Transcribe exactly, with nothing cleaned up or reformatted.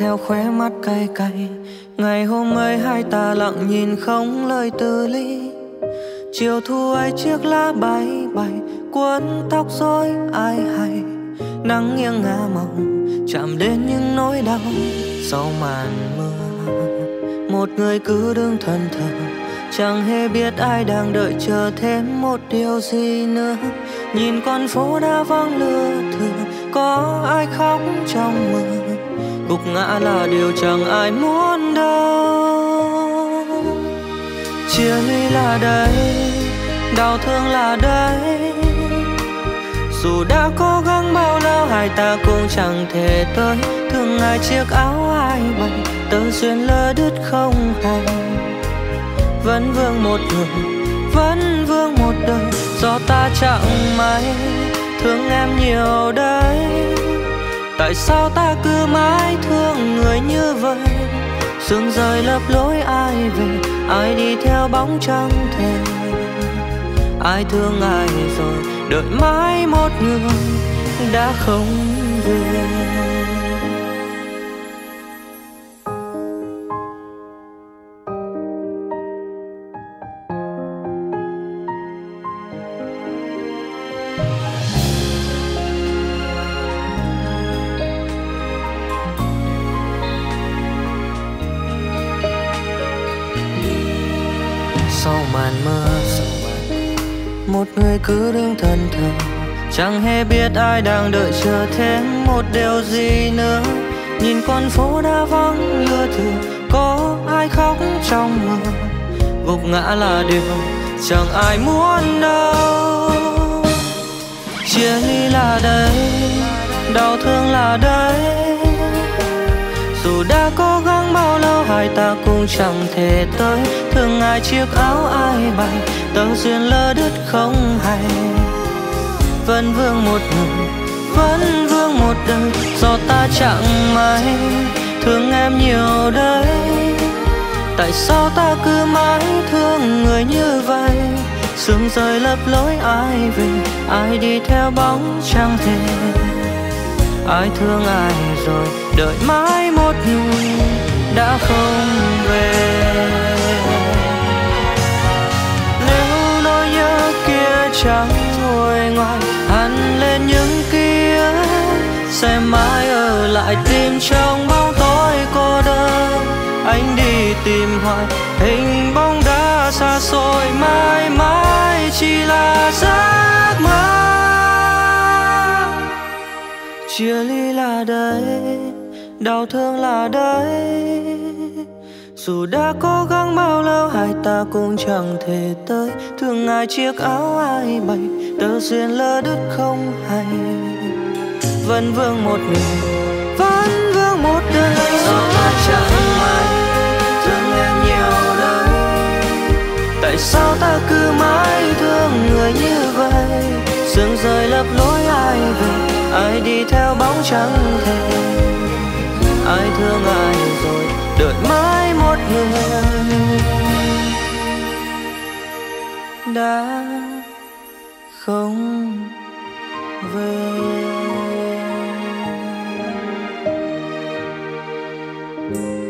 theo khóe mắt cay cay. Ngày hôm ấy hai ta lặng nhìn không lời từ ly. Chiều thu ấy chiếc lá bay bay cuốn tóc rối ai hay. Nắng nghiêng ngả mỏng chạm đến những nỗi đau sau màn mưa. Một người cứ đứng thẫn thờ, chẳng hề biết ai đang đợi chờ thêm một điều gì nữa. Nhìn con phố đã vắng lưa thưa, có ai khóc trong mưa. Gục ngã là điều chẳng ai muốn đâu. Chia ly là đây, đau thương là đây. Dù đã cố gắng bao lâu hai ta cũng chẳng thể tới. Thương ai chiếc áo ai bay, tơ duyên lỡ đứt không hay. Vẫn vương một người, vẫn vương một đời. Do ta chẳng may thương em nhiều đấy. Tại sao ta cứ mãi thương người như vậy? Sương rơi lấp lối ai về, ai đi theo bóng trăng thề. Ai thương ai rồi, đợi mãi một người đã không về. Sau màn mưa, một người cứ đứng thẫn thờ, chẳng hề biết ai đang đợi chờ thêm một điều gì nữa. Nhìn con phố đã vắng lưa thưa, có ai khóc trong mưa. Gục ngã là điều chẳng ai muốn đâu. Chia ly là đây, đau thương là đây. Dù đã cố gắng bao lâu hai ta cũng chẳng thể tới. Thương ai chiếc áo ai bay, tơ duyên lỡ đứt không hay. Vẫn vương một người, vẫn vương một đời. Do ta chẳng may thương em nhiều đấy. Tại sao ta cứ mãi thương người như vậy? Sương rơi lấp lối ai về, ai đi theo bóng trăng thề. Ai thương ai rồi, đợi mãi một người đã không về. Nếu nỗi nhớ kia chẳng nguôi ngoai hằn lên những ký ức, sẽ mãi ở lại tim trong bóng tối cô đơn. Anh đi tìm hoài hình bóng đã xa xôi, mãi mãi chỉ là giấc mơ. Chia ly là đây, đau thương là đây. Dù đã cố gắng bao lâu hai ta cũng chẳng thể tới. Thương ai chiếc áo ai bay, tơ duyên lỡ đứt không hay. Vẫn vương một người, vẫn vương một đời. Do ta chẳng may thương em nhiều đấy. Tại sao ta cứ mãi thương người như vậy? Sương rơi lấp lối ai về, ai đi theo bóng trăng thề. Ai thương ai rồi, đợi mãi một người đã không về.